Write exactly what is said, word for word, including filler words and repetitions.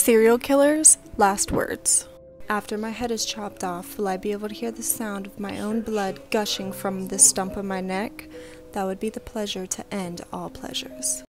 Serial killers, last words. After my head is chopped off, will I be able to hear the sound of my own blood gushing from the stump of my neck? That would be the pleasure to end all pleasures.